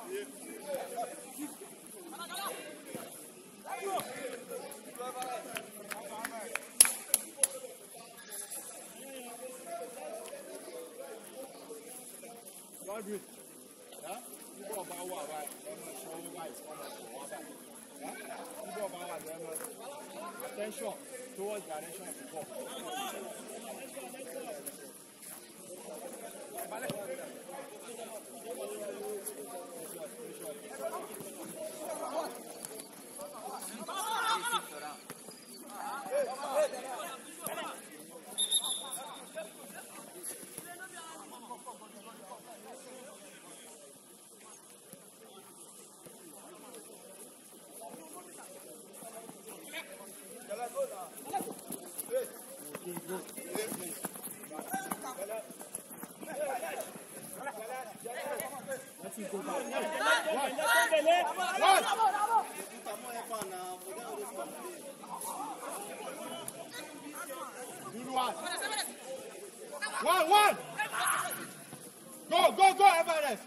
Attention towards the direction of the ball. One. Go, Everest.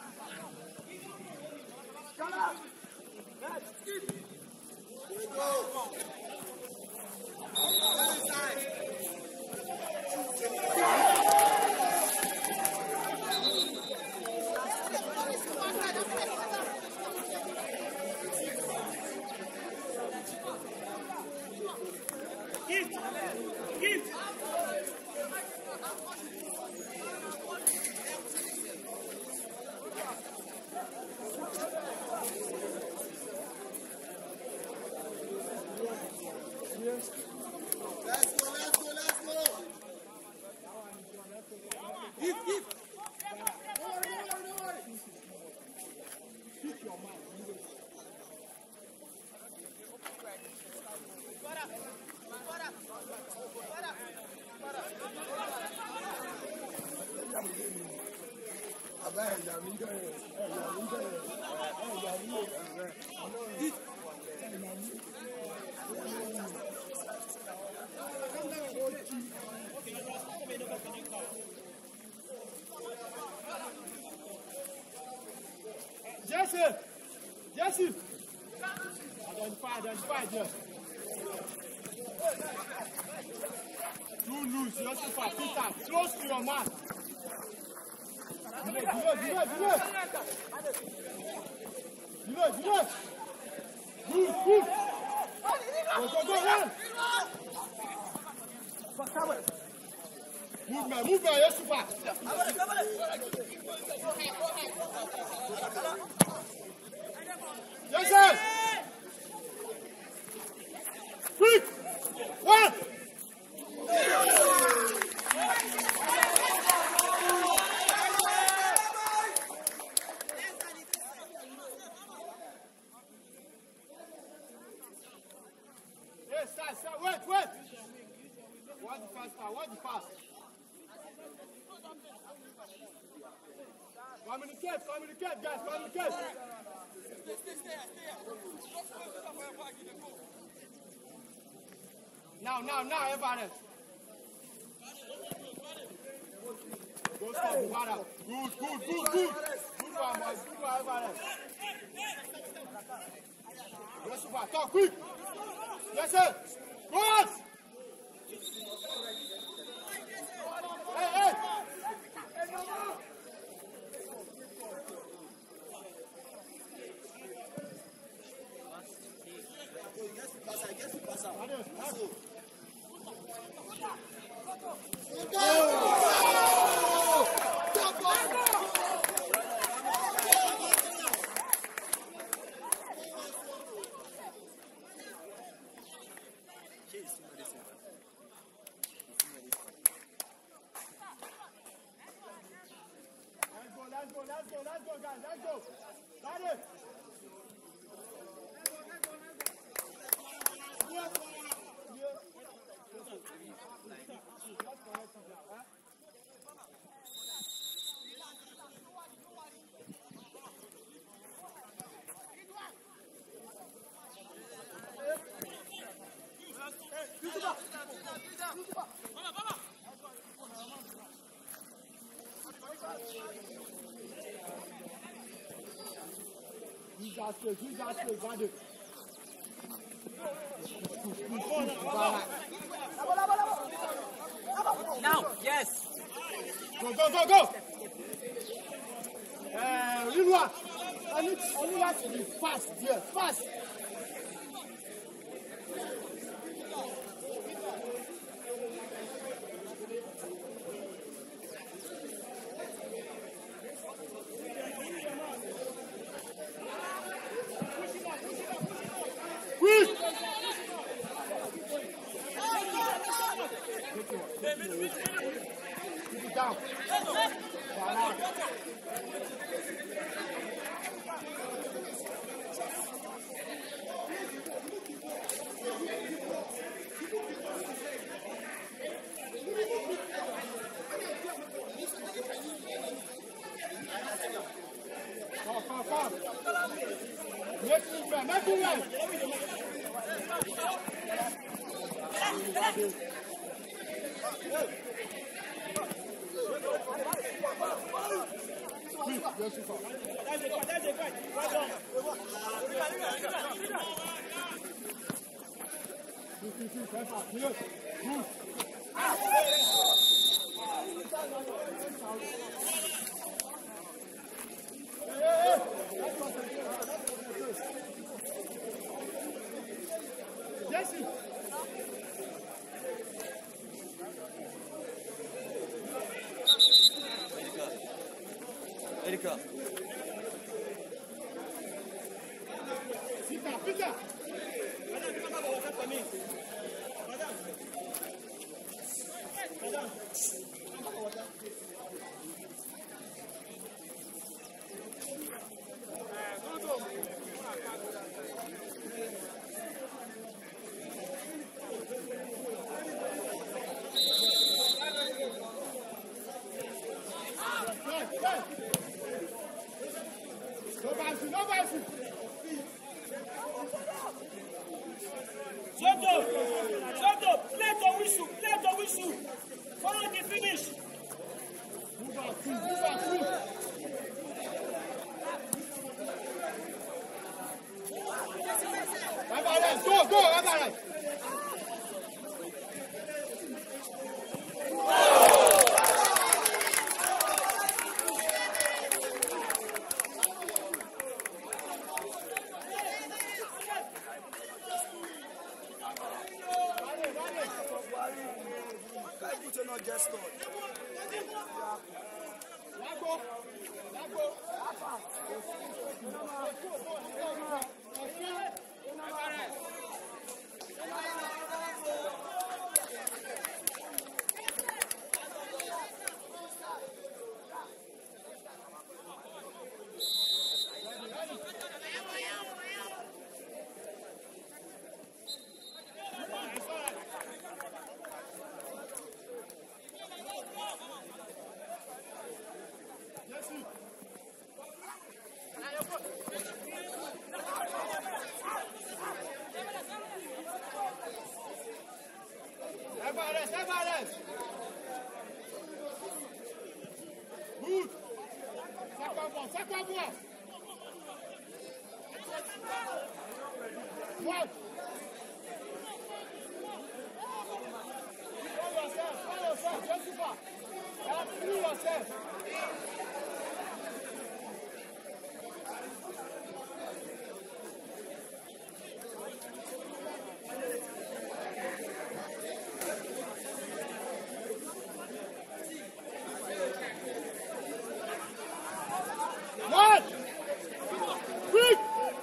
Jesse! Identify, Jesse. Too loose, Joseph, Peter, close to your man. Delay. Good. Go, run. Move, Joseph. Joseph! Quick! One! Yes, sir, wait! Watch the pass. Communicate, guys, communicate! Stay. Now, Everett. Go stop the water. Good. Good one, Everett. Go super, talk quick. Yes, sir. Go on. Hey. Let's go, guys. Let's go. Got it. use that space, got it. Now, yes. Go. Lilua, I need us to be fast here, fast. Down. Come. Make it right. Jesse. Erika. Pita. No bicycle. Soto, play the whistle. Follow the finish. Move out. Go, Abares. Abares. Good. Sacre-moi. What? Follow yourself. Jessica. Free yourself. What? Quick!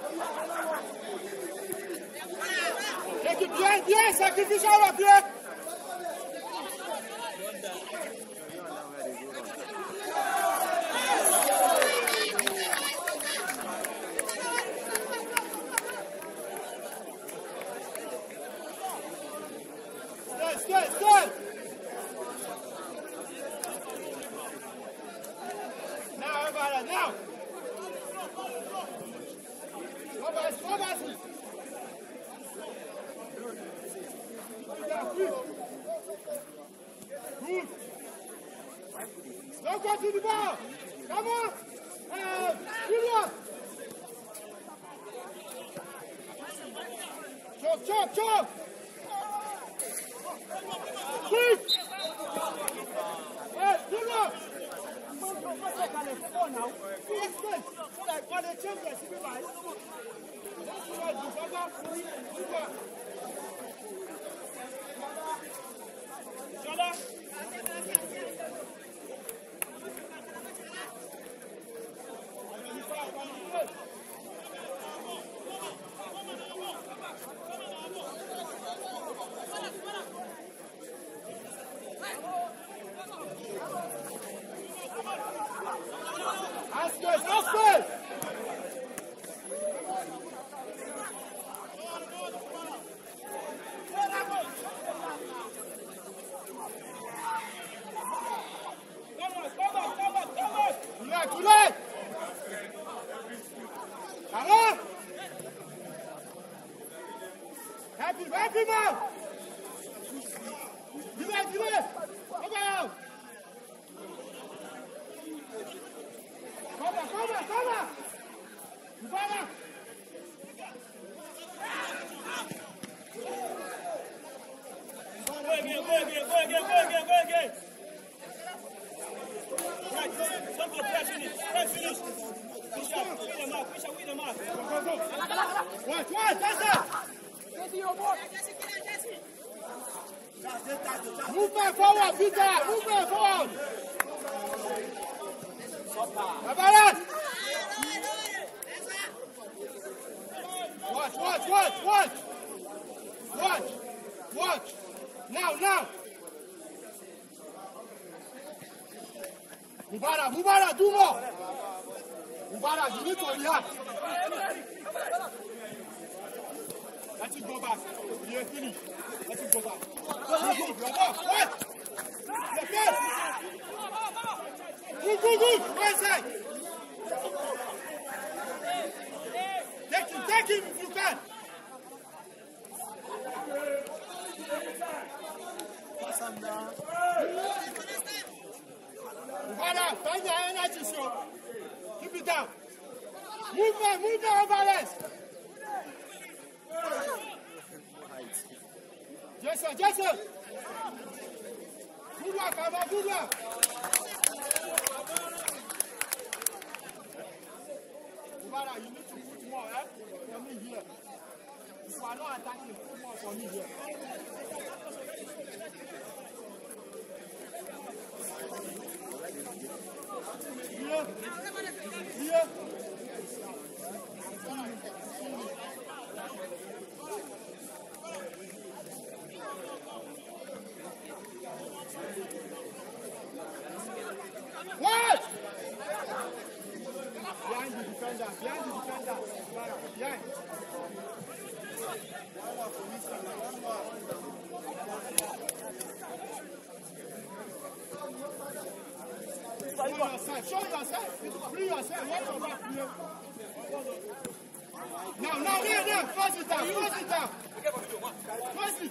Take it bien, sacrifice à pied. Stay. Now, everybody, now. Go back. Good. Don't go to the ball. Come on. Good one. chop, chop! Quick! Hey, do not! Happy man! Come on! Go again. Right, somebody press finish. Push up, with the mark. Go. Watch, that's it! Move back forward, Peter! Move back forward! Abaran! Watch! Now! Mubara, do more! Mubara, you need to react! Let it go back. You're finished. Let it go back. Good. One side. Take him if you can. Find your energy, so keep it down. Move there, balance. Jason. Good luck, Abba, good luck. Ubara, you need to put more, for me here. If you are not attacking, put more for me here. Here. What? Behind the defender. Behind. Show yourself. Free yourself. Watch your back. Now. Force it down. Force it.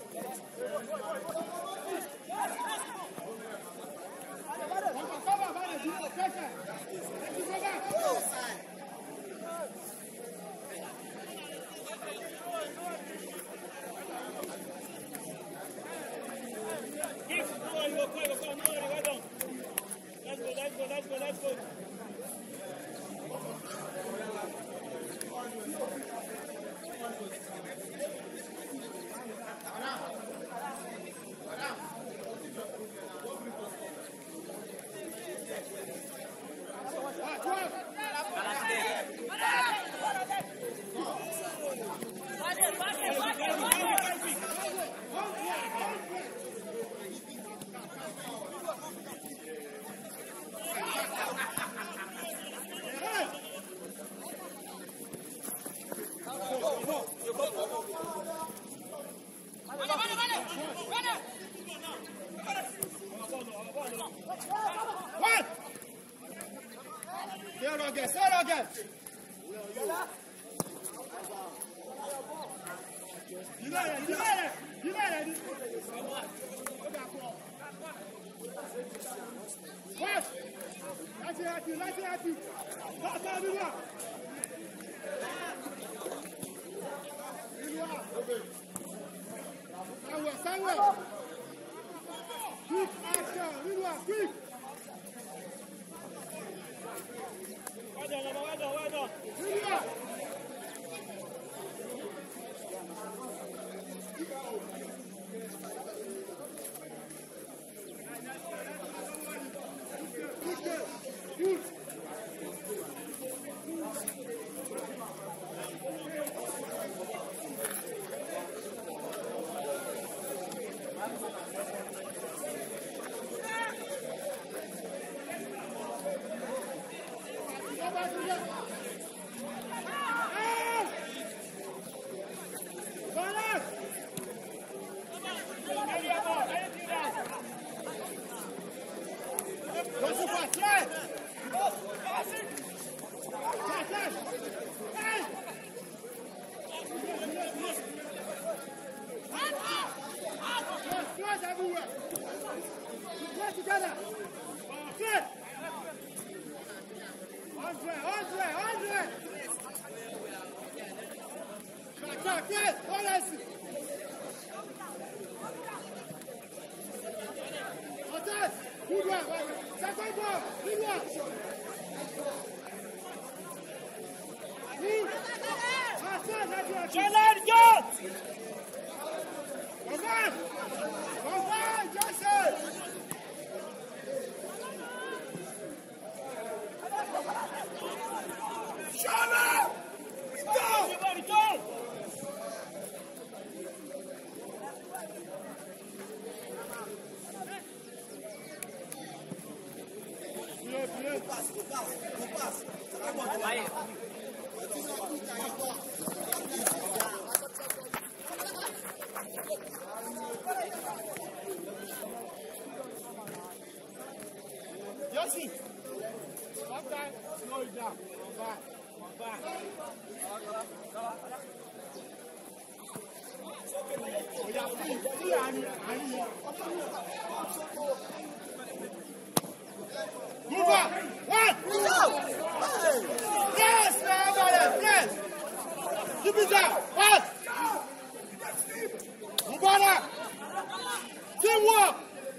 Let's go. Say it again. Let's Fred, relaxe. Attaque. Plus loin, ça fait bon. Plus loin. Jalan, go! Yossi, sometimes slow it down. Come back. Move up. One. Yes, man. Yes. Keep it down. Pass. Mubara. Teamwork.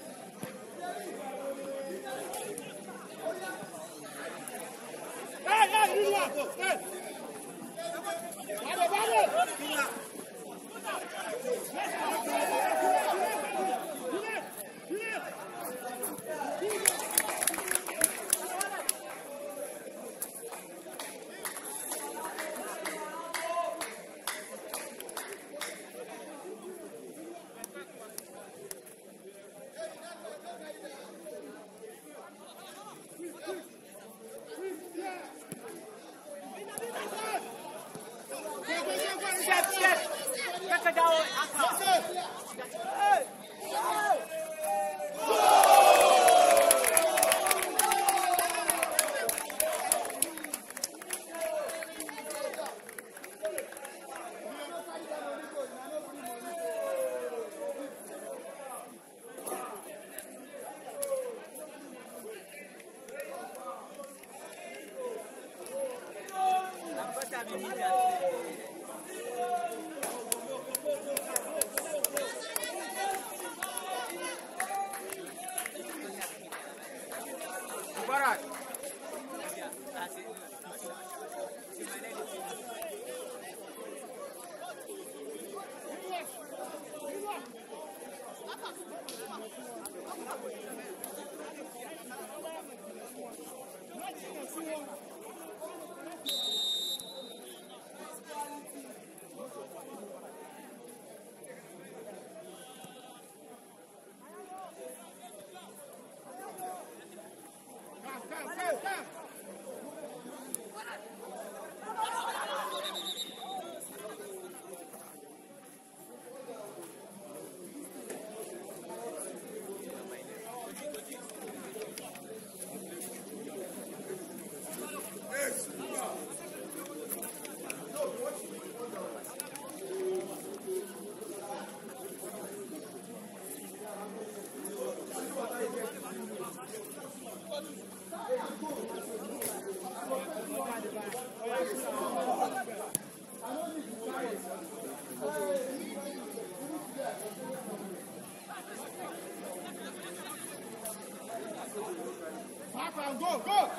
Go!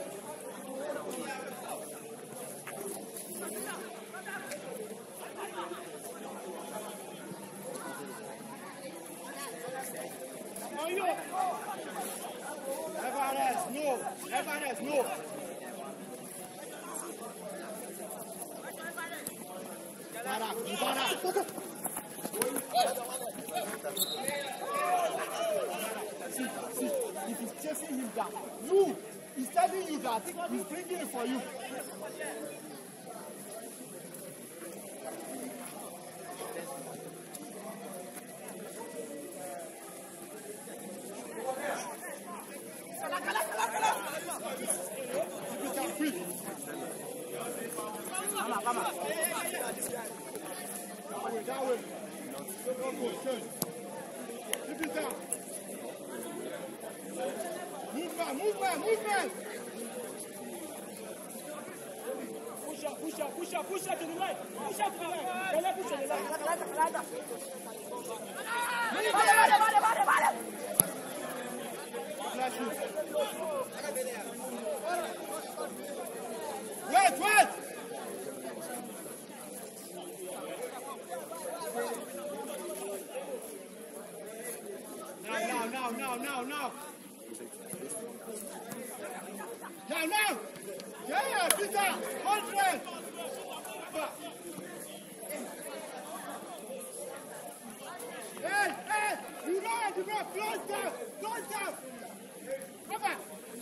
Everyone no. See, if he's chasing him down, he's telling you that he's bringing it for you. That way. Keep it down. Movement. push up to the right. Push up to the right. Bella, push to the right. Wait! Now! Yeah, Peter! 100! Hey! You know how to go! Close down! Come back!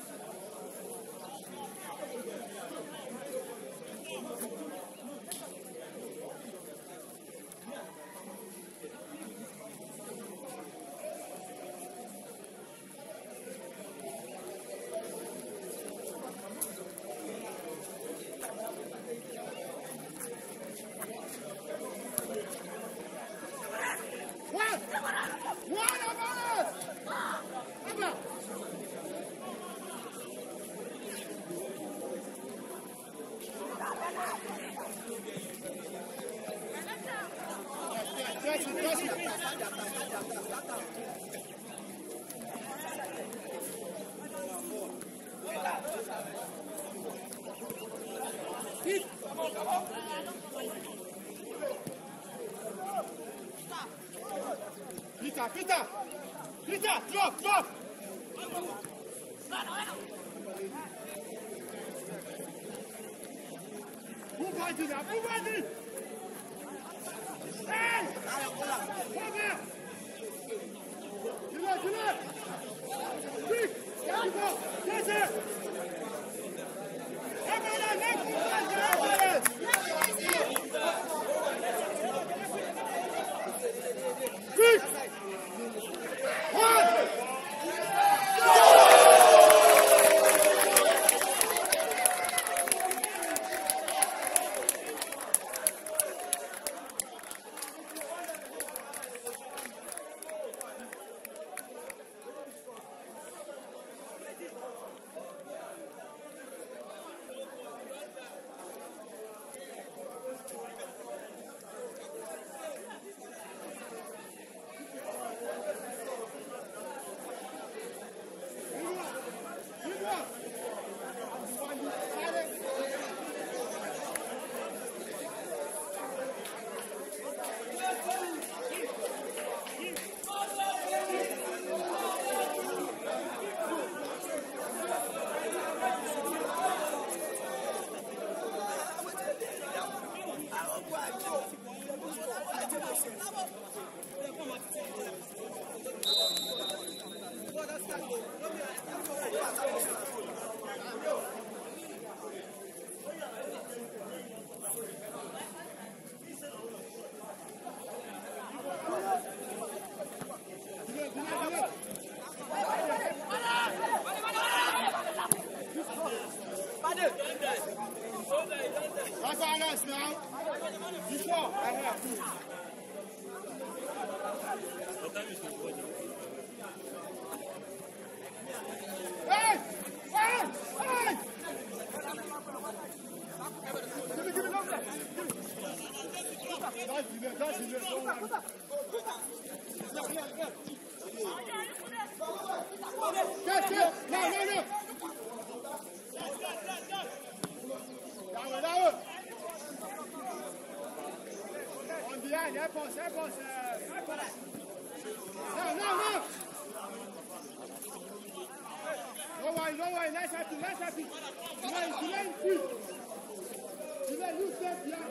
Peter, drop! Move on! Hey! Come here! Quick! Get it! Quick! That's all us now. You sure? I have to. Hey! Give it over there. That's it. No. Down. On behind, help us. No. No worry, let's happy. Delay, quick. You step behind.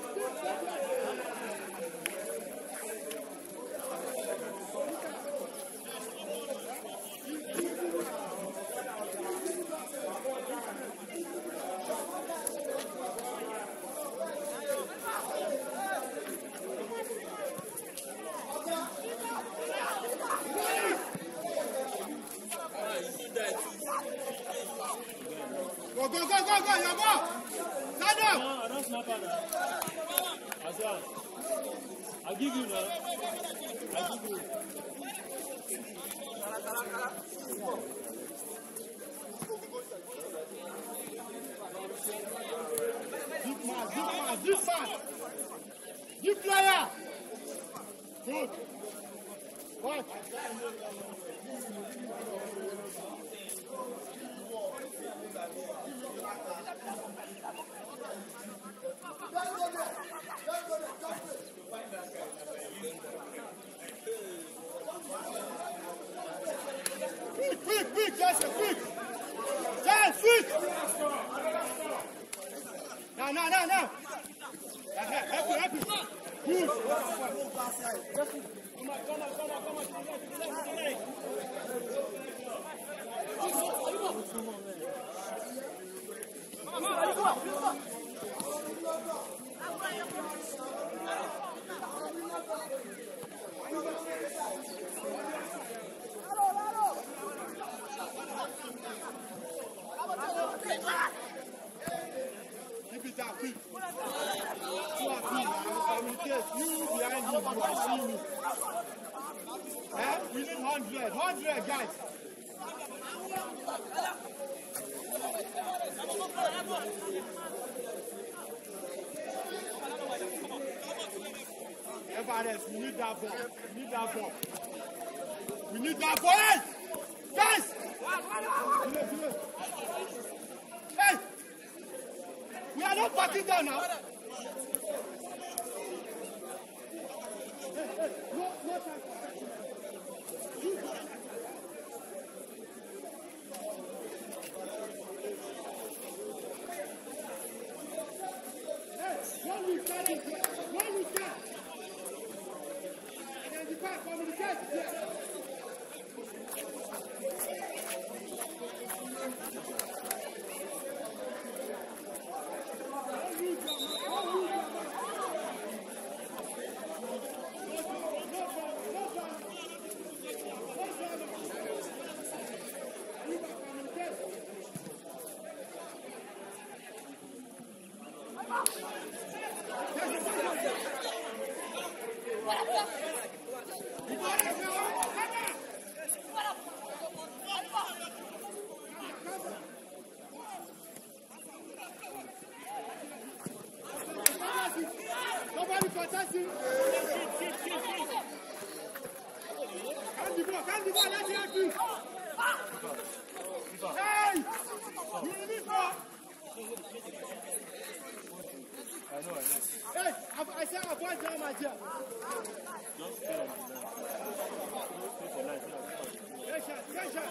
Go, Yabo! Stand up! No, I don't snap at that. Aswan, I'll give you now. This man. You player. Good. What? Quick, Jason, quick. Jason, quick. Now. Happy. Good. Come on. Keep it down, quick. You behind him, you are seeing me. We need 100 guys. Everybody else, we need that ball. We need that ball. Hey! Guys! Hey! We are not backing down now. No time. When we can. Identify, communicate. Nobody protecting. Can't be ball, let's hear you. Hey! You need it, bro. I know. Hey, I said avoid down my job. Just stay on the line. Take shot.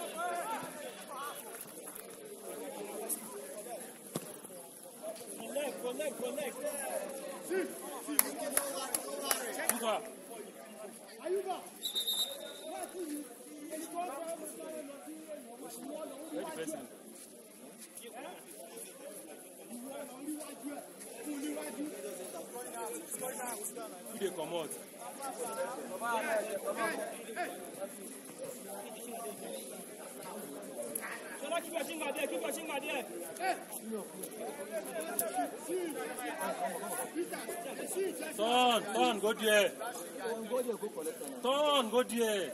Connect. See. Ayuba. Where the person? Who they come out? Keep watching my dear. Turn, go there. Turn, go there.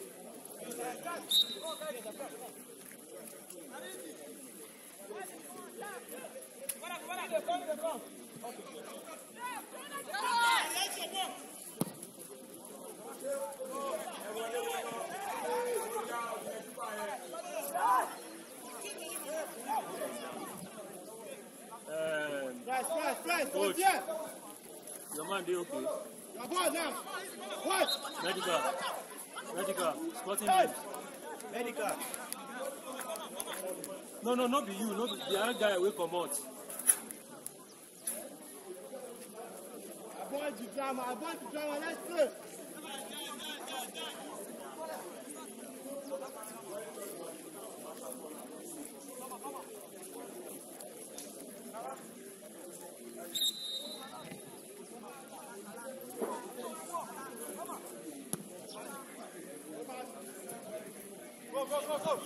Flash, Coach, your man, they okay? Your ball now. What? Medical. Sporting hey. Medical. No, not be you. Not be the other guy away from us. Avoid the drama. Let's play. Go.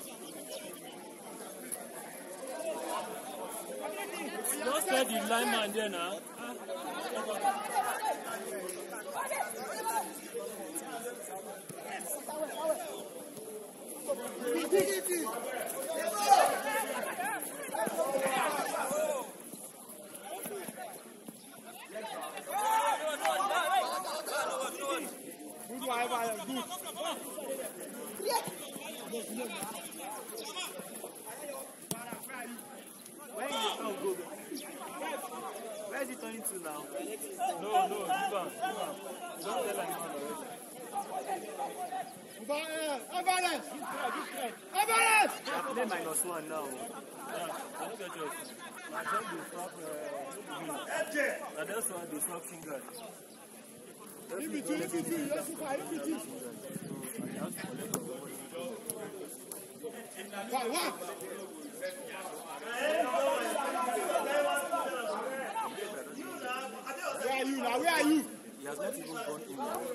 Just get the lineman there now. going to now? No, give on. Don't tell anyone already. Avalanche! Play -1 now. I don't get yours. I don't do swap. I just want to swap fingers. In between. Yes, in between. One. Where are you? He has not even gone in now.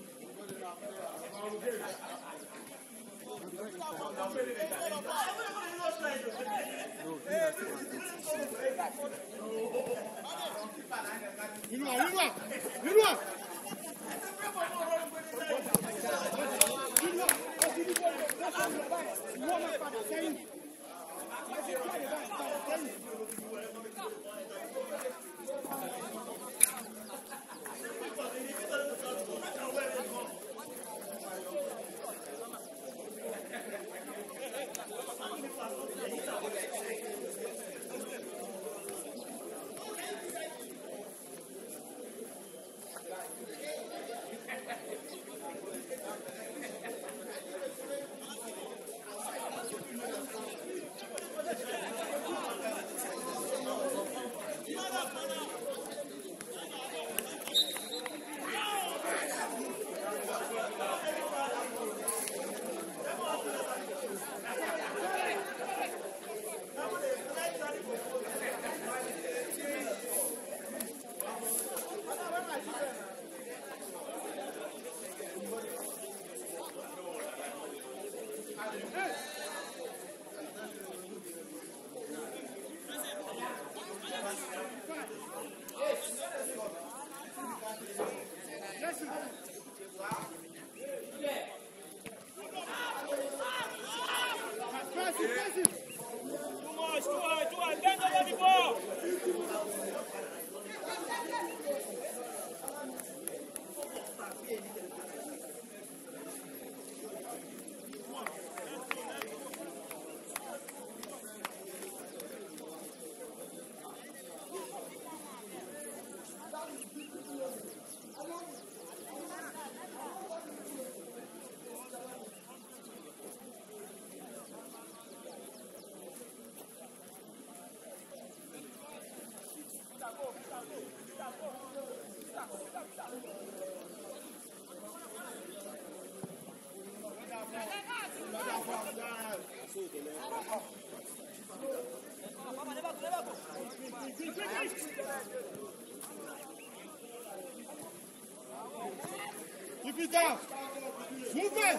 Keep it down. Movement.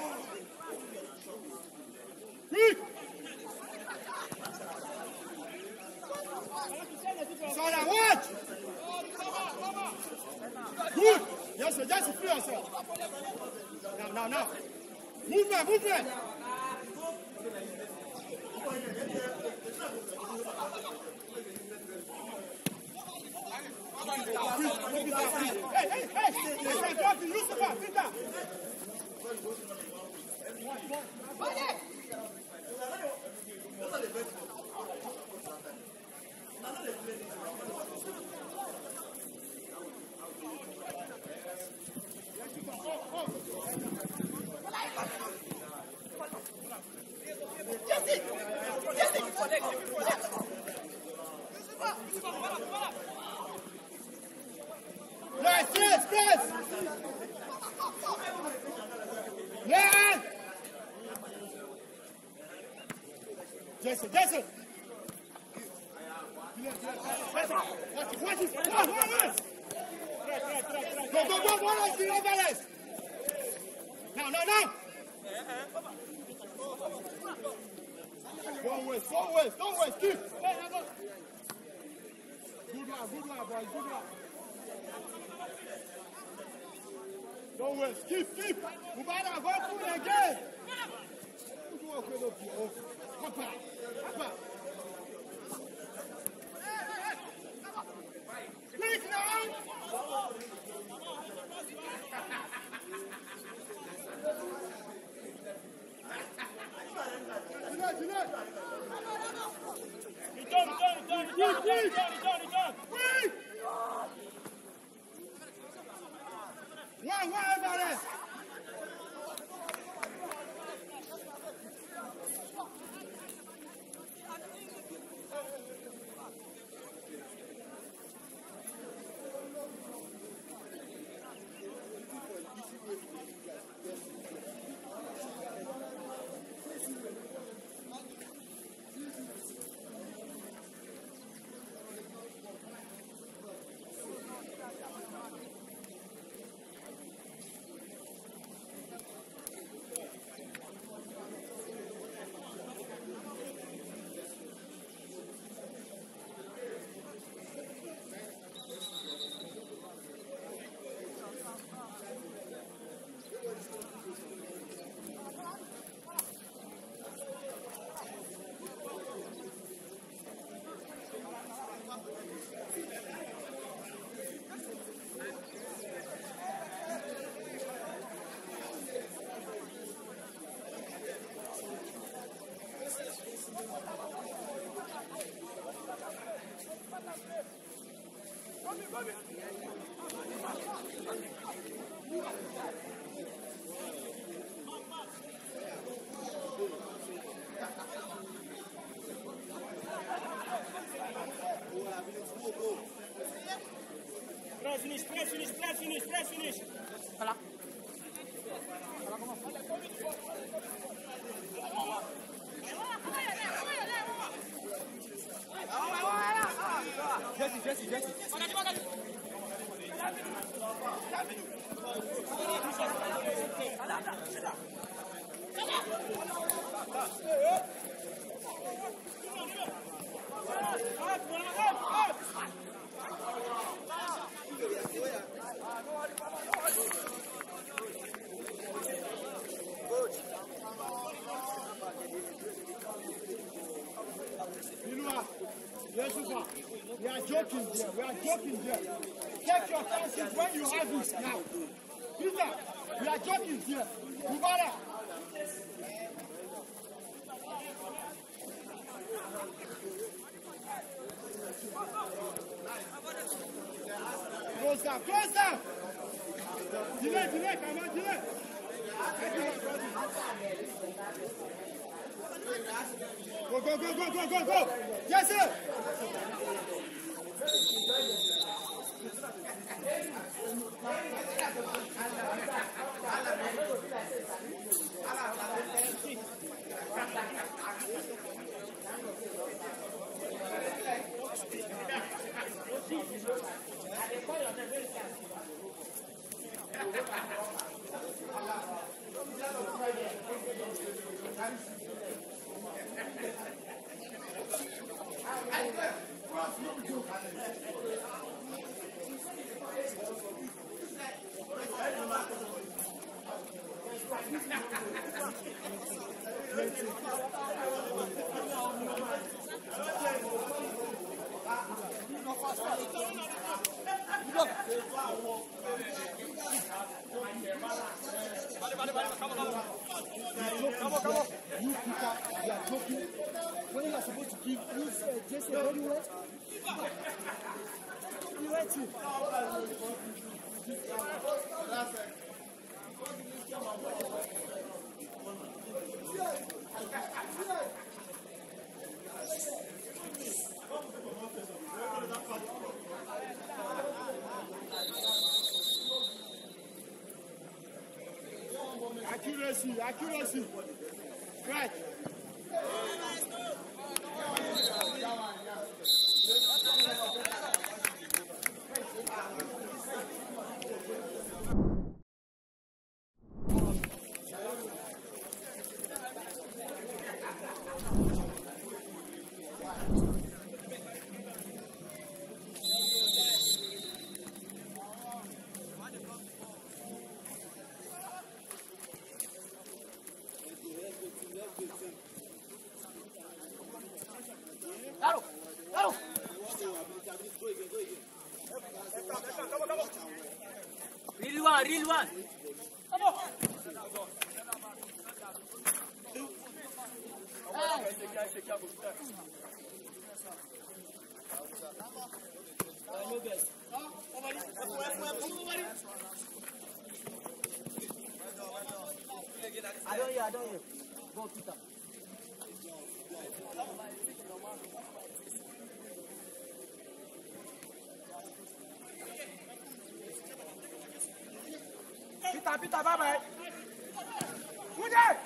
Quick. Sara, watch. Good. Yes, sir. Just free yourself. Now. Movement. Hey! Yusufa, sit down. Yes! Yeah! Jason! Watch it! Go! Now! Don't waste! Keep! Good one, boys, good one. Don't waste. Keep. Mubara, go through again. Papa. Quick now. Done. Quick. Alvarez. Press finish. Voilà. Jesse. We are joking here. Take your chances when you have it now. Peter, we are joking here. Kubara. Close down. Delay, come on, delay. Go. Yes, sir. Come on. You are talking. When you are supposed to give, Jesse, very wet. You wet it. Accuracy. Right. Real one. Come on. I don't hear. Go, Peter. Peter, bye-bye. Good day.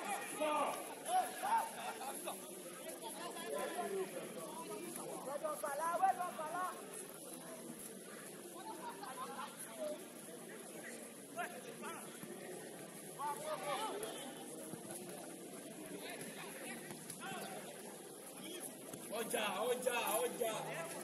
Oja.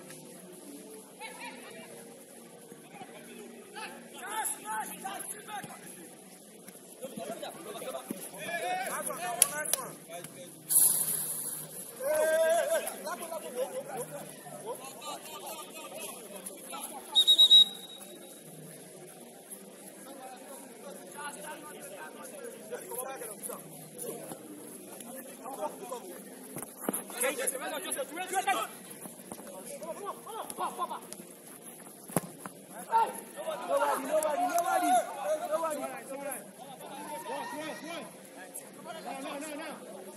Nobody. No.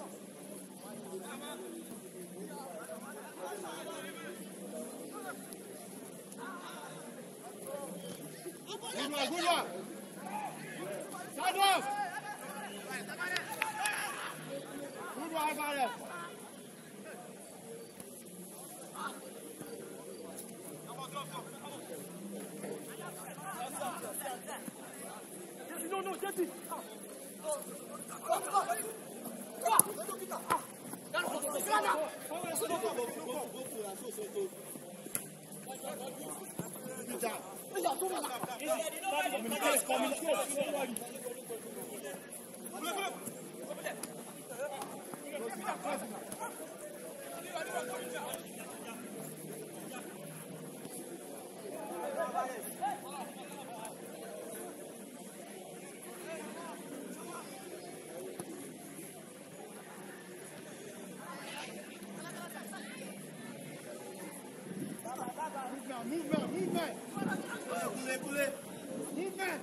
Good one. Side off. Good one, Barret. No, get it. Movement. Movement.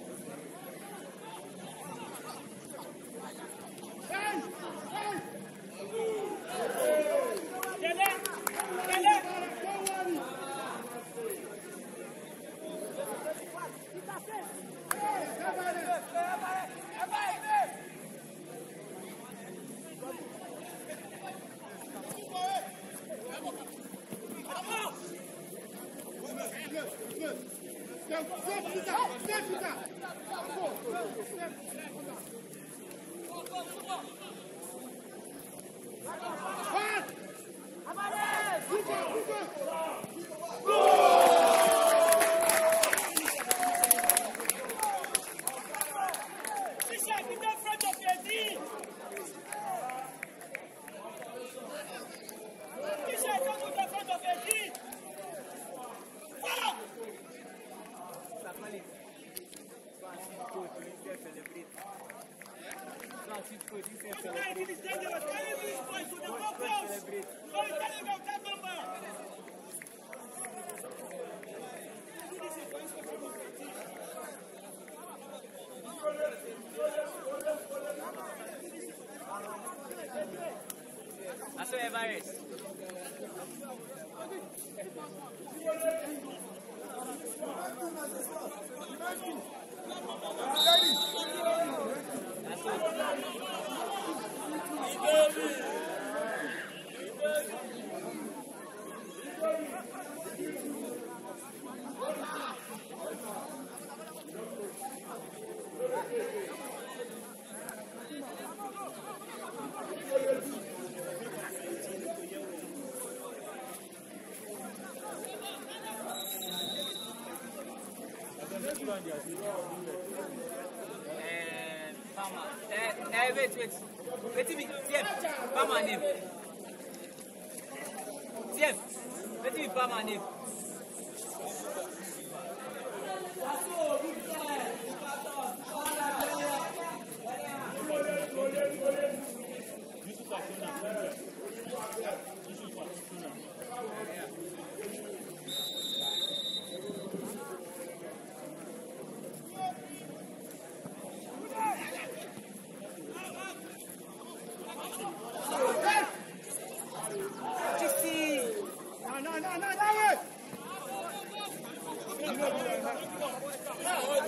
Hey! Wait. Let me TF. Palmer name. TF. Let me Palmer name.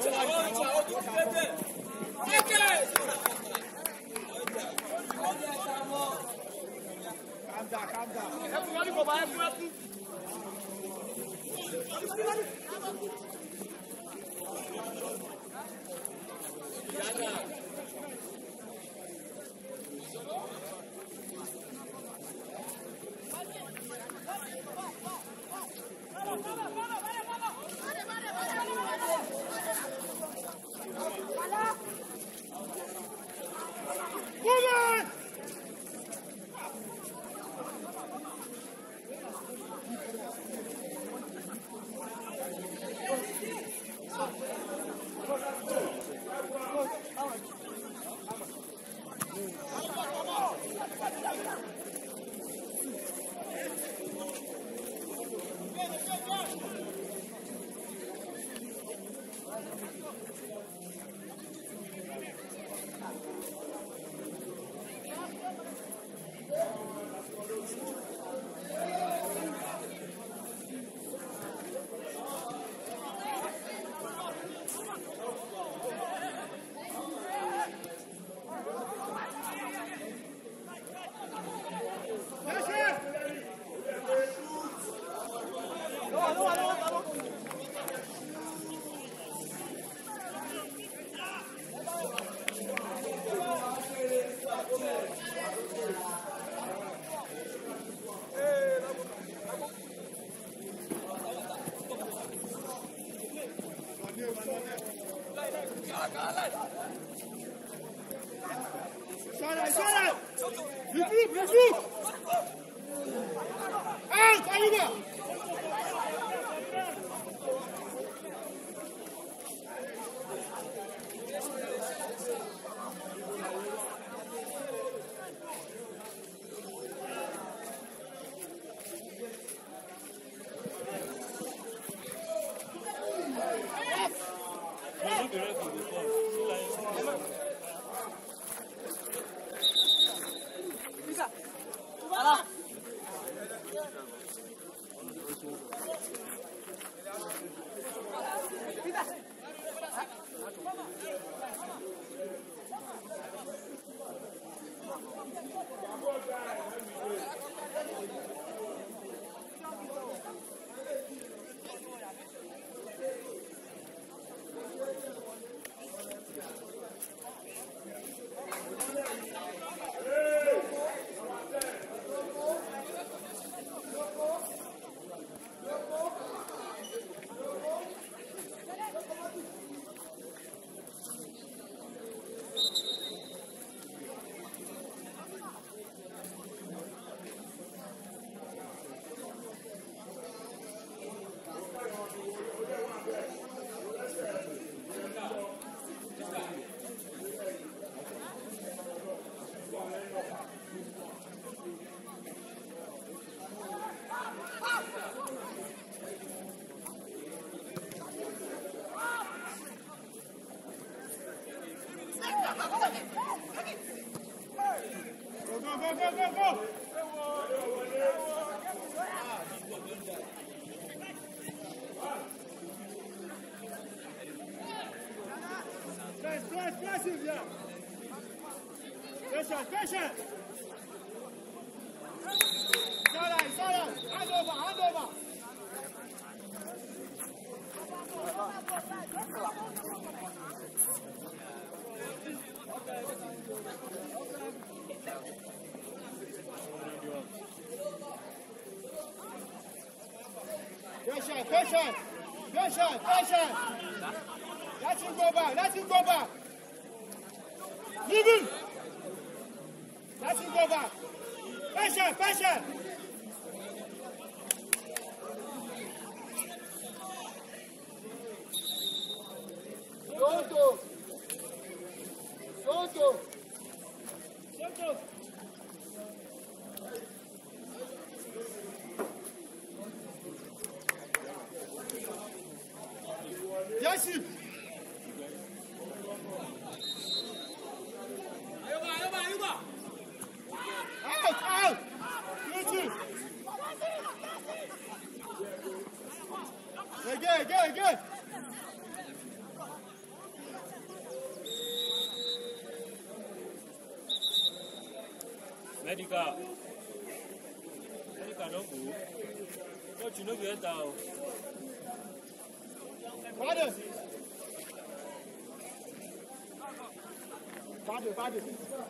Calm down. Everybody go by. Go! Press him, yeah. Patient. It's all right. Hand over. Patient. Let him go back. Leave him. Let him go back. Patient. Soto. Yashi. Ayuba. Out. Again. Medical don't go. What you know get down? Father. Father.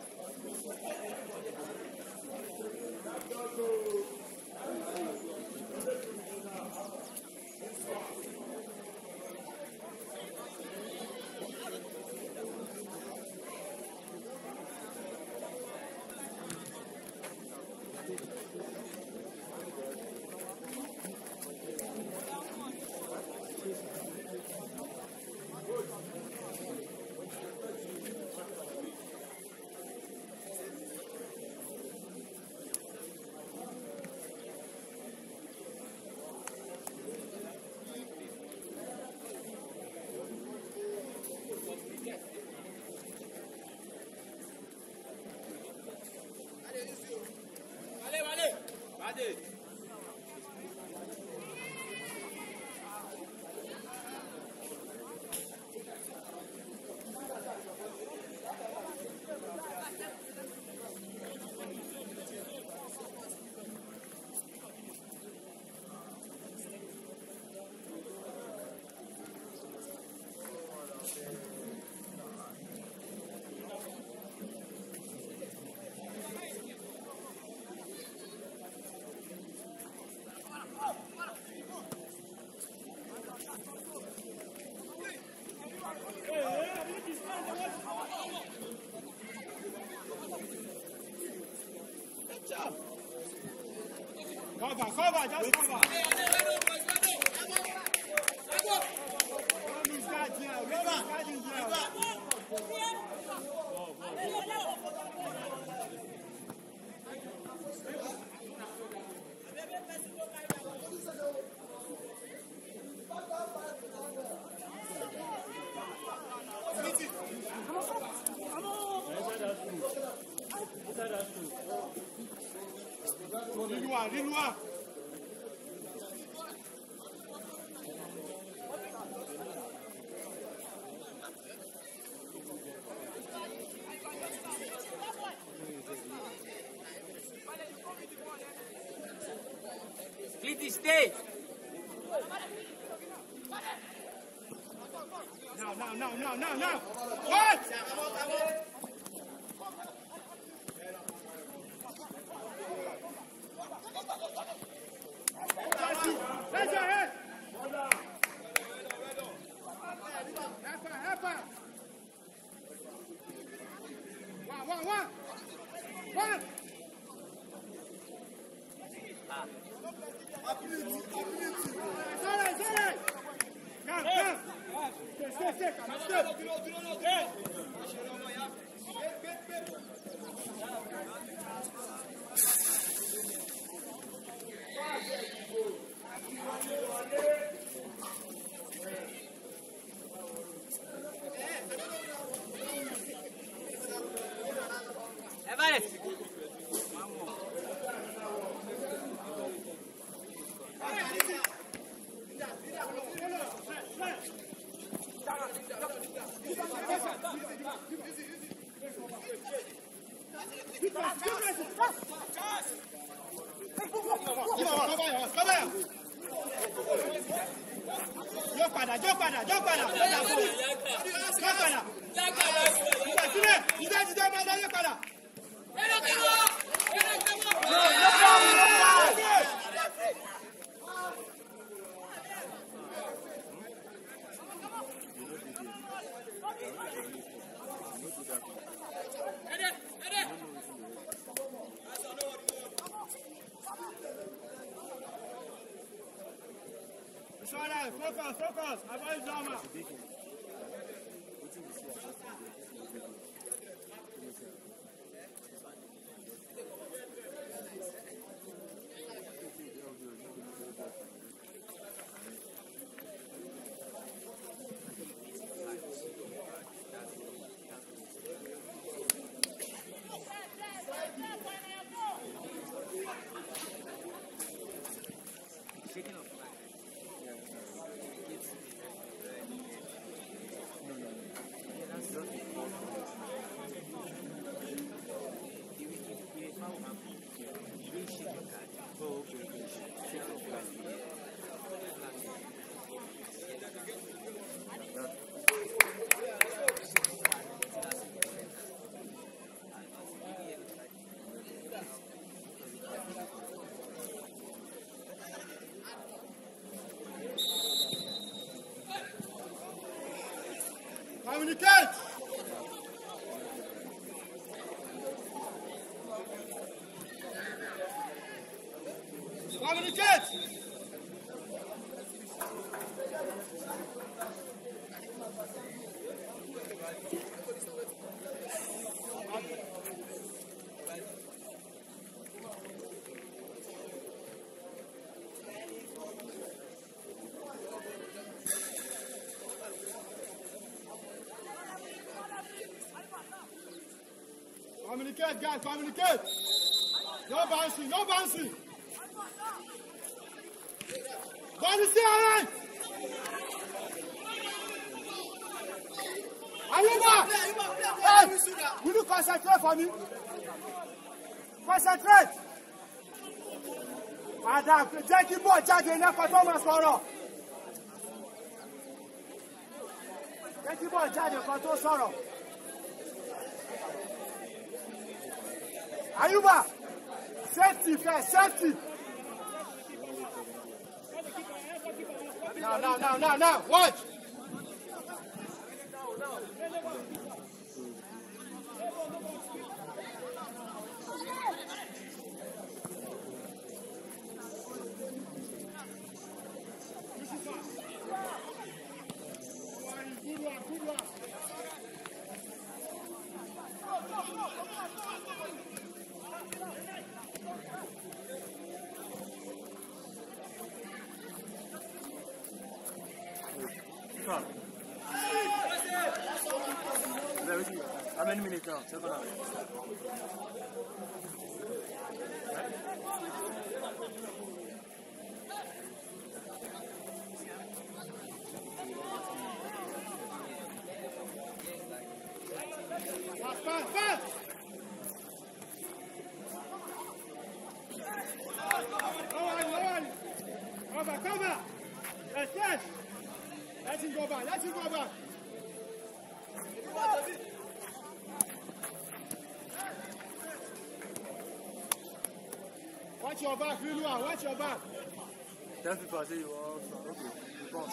Cover, just cover. Linois. Clitty, stay. Now. What? Raise your head. Help her. One. Sorry. Come. Stay. Everest. Focus. Avoid drama. Communicate. Communicate. Communicate, guys, communicate. No bouncing, no bouncing. Body stay alright. Ayuba! Hey, will you concentrate for me? Concentrate. Madam, jẹ́ kí bọ́ọ̀ jáde lẹ́kọ̀ọ́ tó máa sọ̀rọ̀. Jẹ́ kí bọ́ọ̀ jáde kan tó sọ̀rọ̀. Ayuba, safety first, safety. Now, watch. Good one. How many minutes now? 7 hours. Fast. Cover. Yes. Let him go back. Watch your back, Lilua. Watch your back. Tell people I say you are okay. You boss.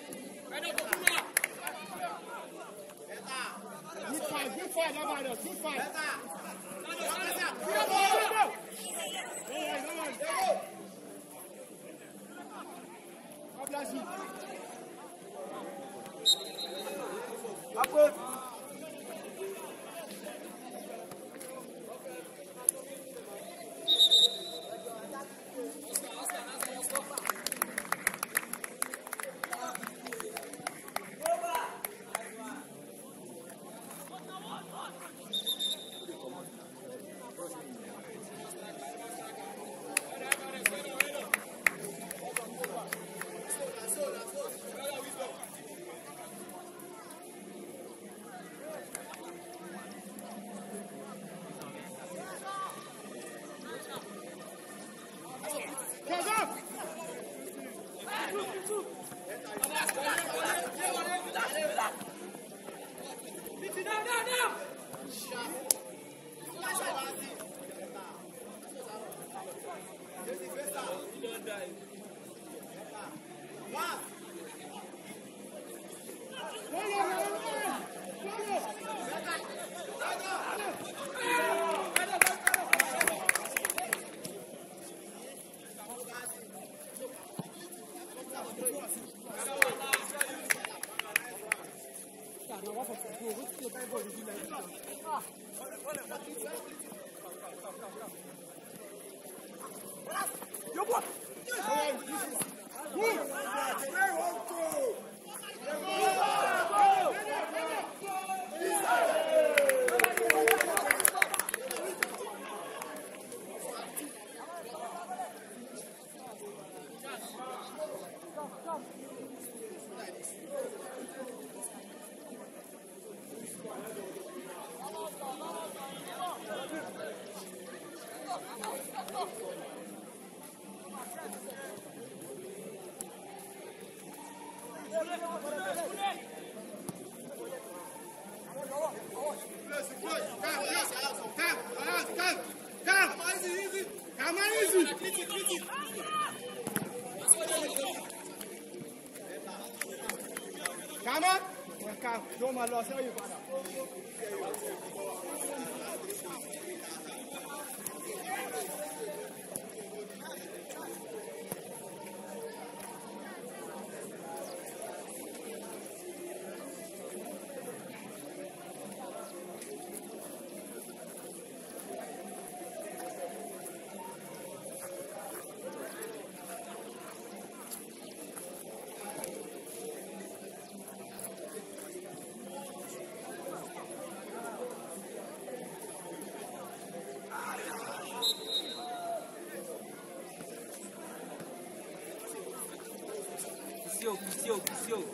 Good fight, nobody. Good fight. God bless you. Upward. Show my loss, tell you, father. Puxou.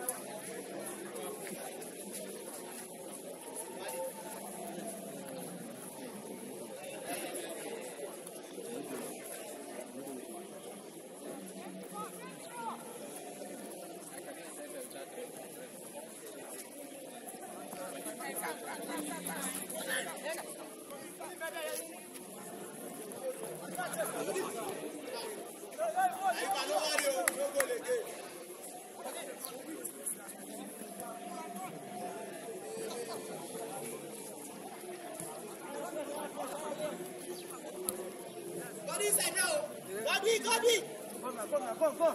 Go.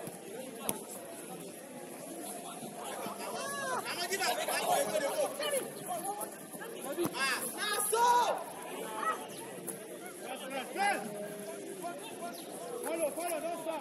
Follow, don't stop.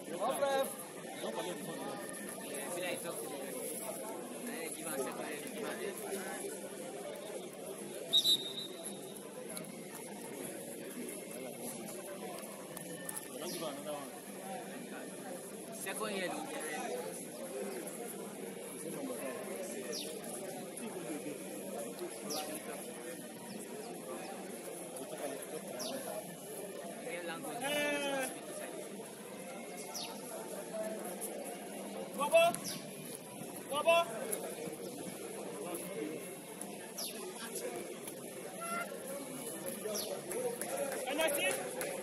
Second year. Baba. And I see.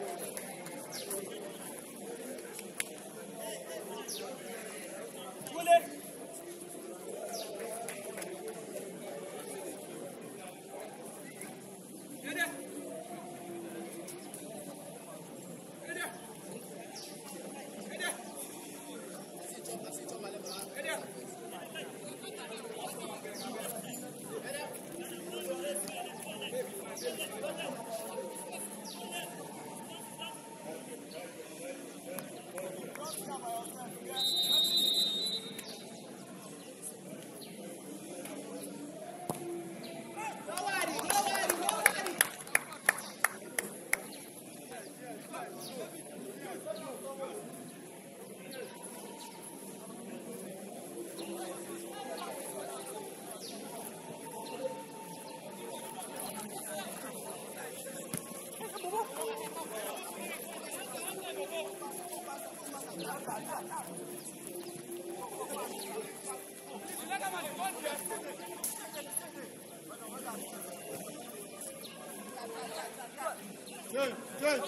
Good, good.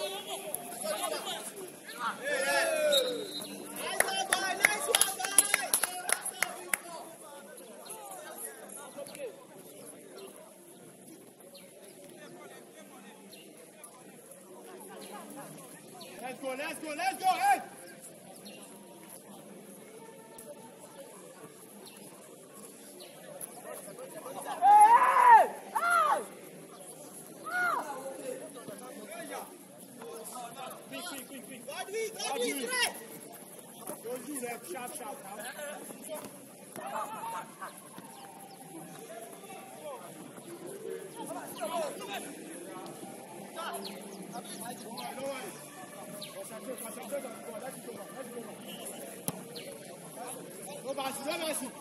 Let's go, hey! Don't do that, sharp now. No worries. No mercy.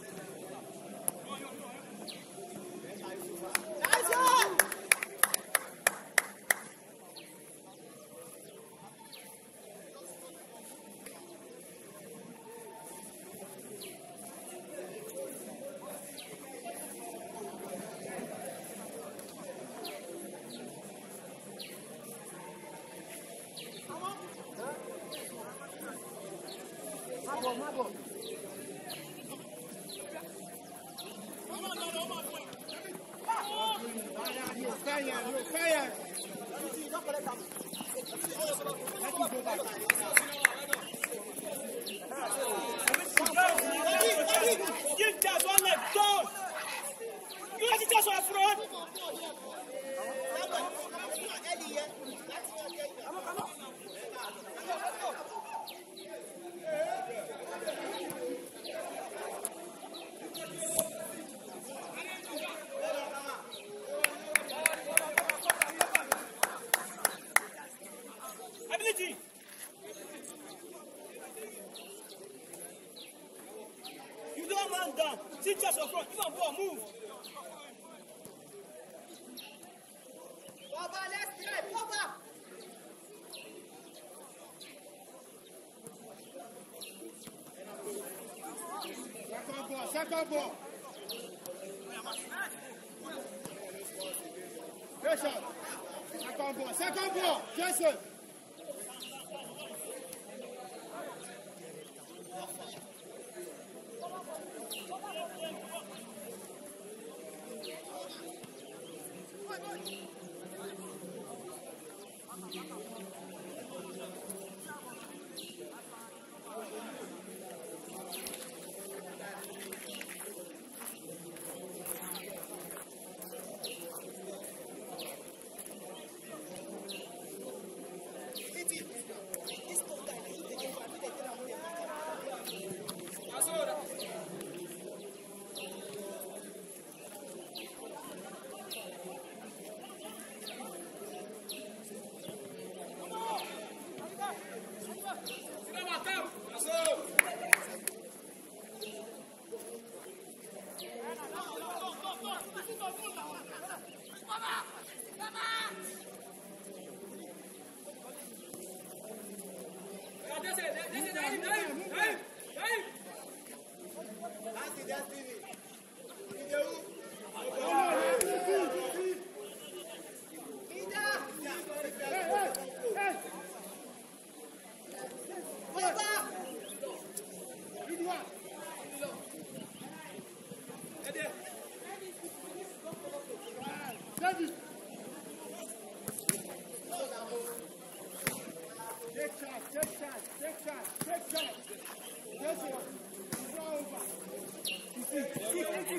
Mabo. You're fair. Give that one leg, go! You let it just on front! Ability! You don't man down. Sit just on front. Come on, ball, move. Baba, let's try. Baba. Second ball. Pressure. Second ball. Jason.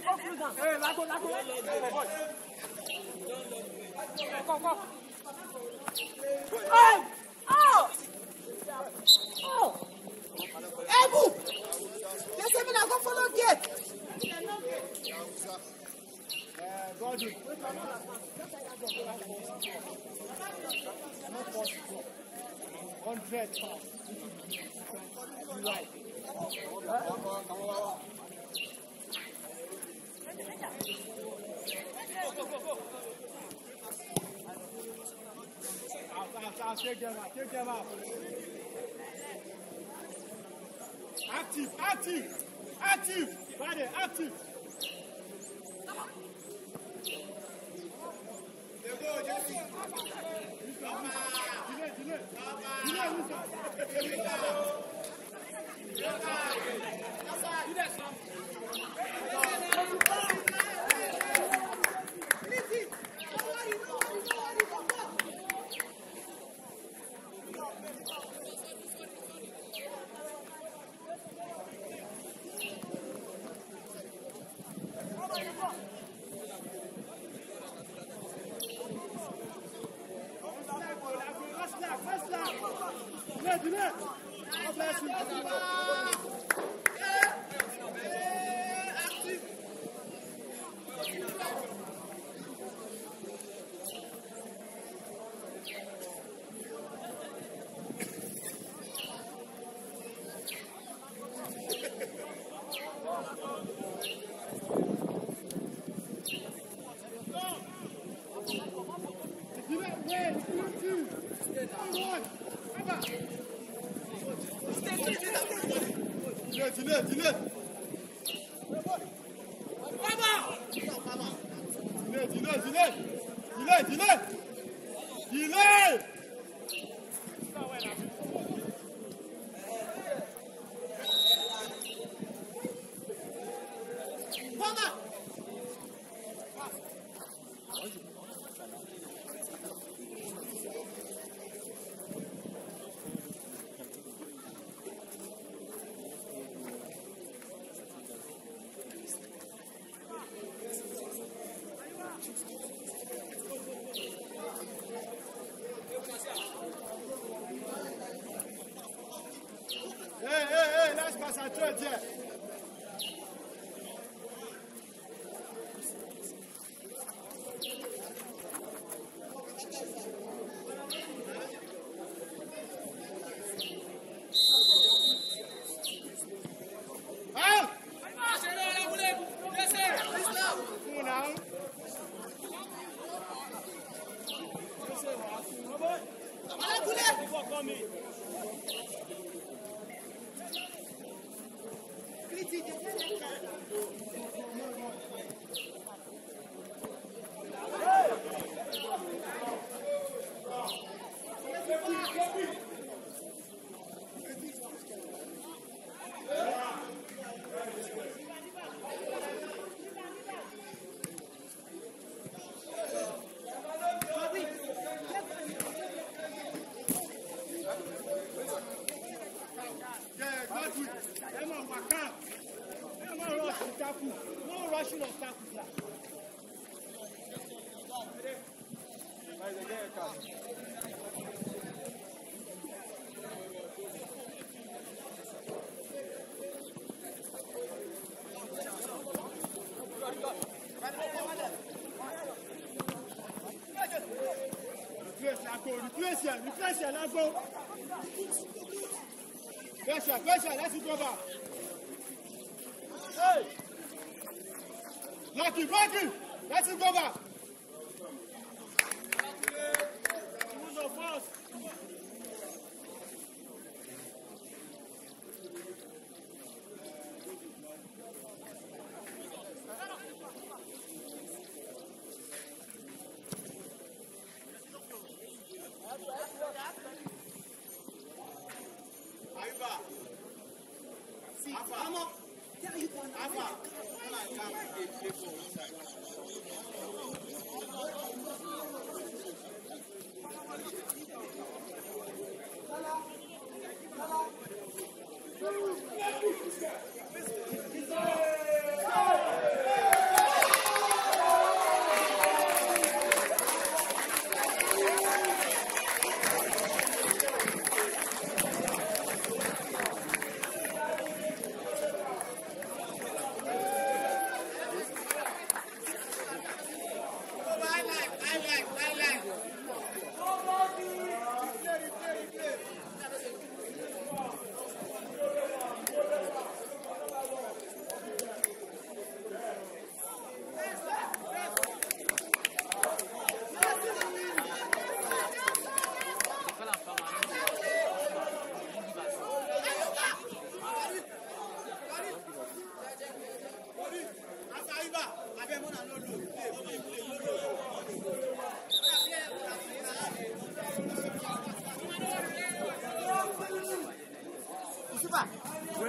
Hey, Lago. Go. Hey! Oh! Hey, boo! They say me I go follow gate. Godwin. Not possible. 100 pounds. Right. Out. Take them out. Active. Body, active. Delay! Hey, let's concentrate here. No rushing of tackles. Replace here, let's go. Pressure, let's go back. Hey! Lucky, let's go back. Who's the first?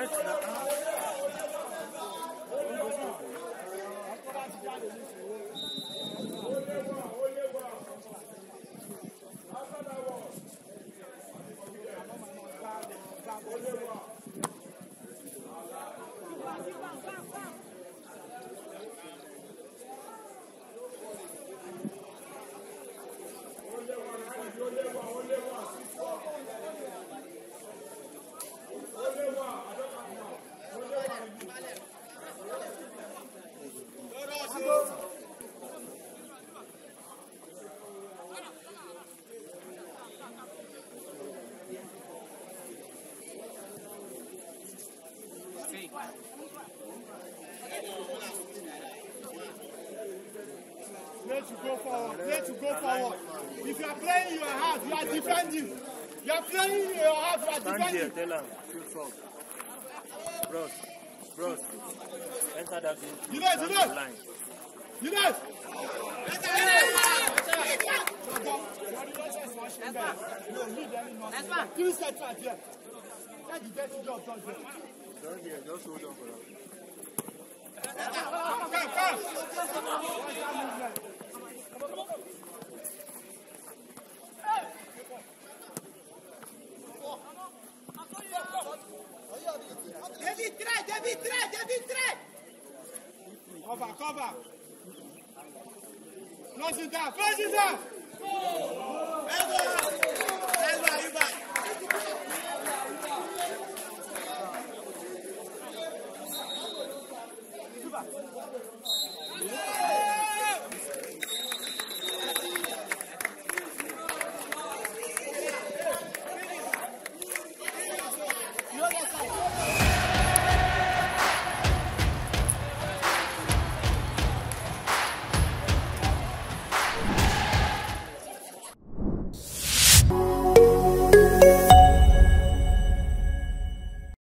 Play to go forward. Play to go forward. If you are playing in your half, you are defending. You are playing in your half, you are defending. Stand here, tell him. Shoot from. Bros. Enter that in. You know. Three sets right here. Let the dirty job done here. Don't here, just hold on for that. David, try! Cover! Close it down! Let's go!